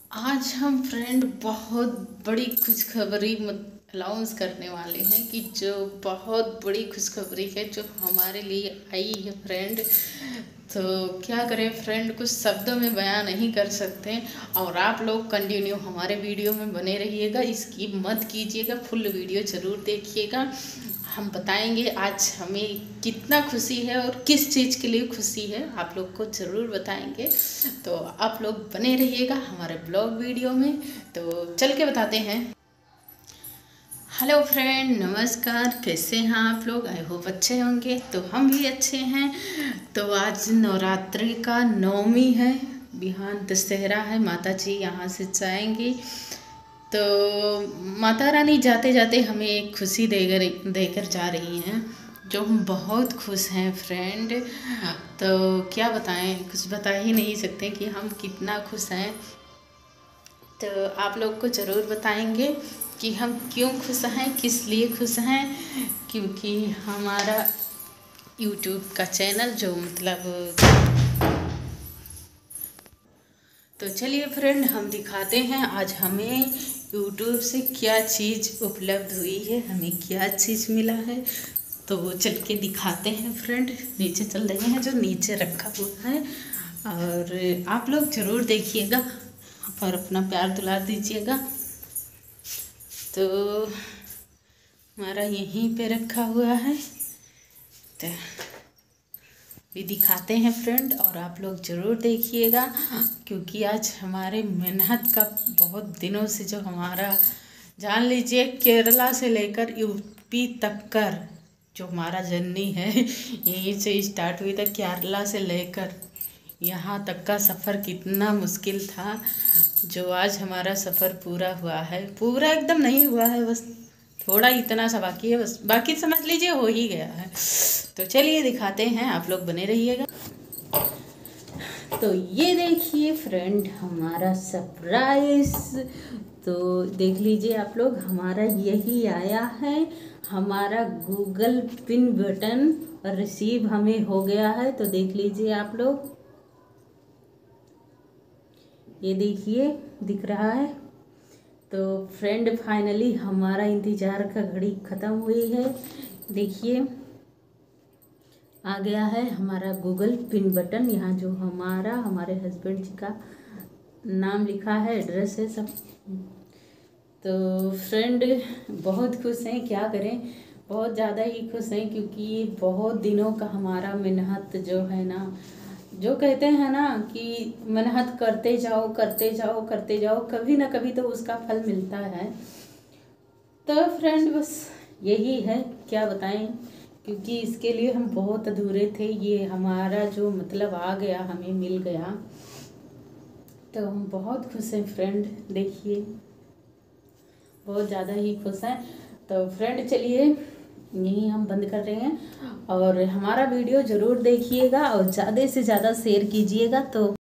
आज हम फ्रेंड बहुत बड़ी खुशखबरी अनाउंस करने वाले हैं कि जो बहुत बड़ी खुशखबरी है जो हमारे लिए आई है फ्रेंड। तो क्या करें फ्रेंड, कुछ शब्दों में बयां नहीं कर सकते। और आप लोग कंटिन्यू हमारे वीडियो में बने रहिएगा, इसकी मत कीजिएगा, फुल वीडियो ज़रूर देखिएगा। हम बताएंगे आज हमें कितना खुशी है और किस चीज़ के लिए खुशी है, आप लोग को ज़रूर बताएंगे। तो आप लोग बने रहिएगा हमारे ब्लॉग वीडियो में। तो चल के बताते हैं। हेलो फ्रेंड, नमस्कार, कैसे हैं आप लोग? आई होप अच्छे होंगे। तो हम भी अच्छे हैं। तो आज नवरात्रि का नवमी है, बिहान दशहरा है, माता जी यहाँ से जाएंगी। तो माता रानी जाते जाते हमें एक खुशी देकर जा रही हैं, जो हम बहुत खुश हैं फ्रेंड। तो क्या बताएं, कुछ बता ही नहीं सकते कि हम कितना खुश हैं। तो आप लोग को ज़रूर बताएंगे कि हम क्यों खुश हैं, किस लिए खुश हैं। क्योंकि हमारा यूट्यूब का चैनल जो तो चलिए फ्रेंड, हम दिखाते हैं आज हमें यूट्यूब से क्या चीज़ उपलब्ध हुई है, हमें क्या चीज़ मिला है। तो वो चल के दिखाते हैं फ्रेंड। नीचे चल रहे हैं, जो नीचे रखा हुआ है। और आप लोग ज़रूर देखिएगा और अपना प्यार दुलार दीजिएगा। तो हमारा यहीं पे रखा हुआ है, तो भी दिखाते हैं फ्रेंड, और आप लोग ज़रूर देखिएगा। क्योंकि आज हमारे मेहनत का बहुत दिनों से, जो हमारा जान लीजिए केरला से लेकर यूपी तक कर जो हमारा जर्नी है, यहीं से स्टार्ट हुई था। केरला से लेकर यहाँ तक का सफ़र कितना मुश्किल था, जो आज हमारा सफ़र पूरा हुआ है। पूरा एकदम नहीं हुआ है, बस थोड़ा इतना सा बाकी है, बस बाकी समझ लीजिए हो ही गया है। तो चलिए दिखाते हैं, आप लोग बने रहिएगा। तो ये देखिए फ्रेंड, हमारा सरप्राइज। तो देख लीजिए आप लोग, हमारा यही आया है, हमारा गूगल पिन बटन रिसीव हमें हो गया है। तो देख लीजिए आप लोग, ये देखिए दिख रहा है। तो फ्रेंड फाइनली हमारा इंतज़ार का घड़ी ख़त्म हुई है। देखिए आ गया है हमारा गूगल पिन बटन। यहाँ जो हमारे हस्बैंड जी का नाम लिखा है, एड्रेस है सब। तो फ्रेंड बहुत खुश हैं, क्या करें, बहुत ज़्यादा ही खुश हैं। क्योंकि बहुत दिनों का हमारा मेहनत जो है ना, जो कहते हैं ना कि मेहनत करते जाओ करते जाओ करते जाओ, कभी ना कभी तो उसका फल मिलता है। तो फ्रेंड बस यही है, क्या बताएं। क्योंकि इसके लिए हम बहुत अधूरे थे, ये हमारा जो आ गया, हमें मिल गया। तो हम बहुत खुश हैं फ्रेंड, देखिए बहुत ज़्यादा ही खुश हैं। तो फ्रेंड चलिए यहीं हम बंद कर रहे हैं, और हमारा वीडियो ज़रूर देखिएगा और ज़्यादा से ज़्यादा शेयर कीजिएगा। तो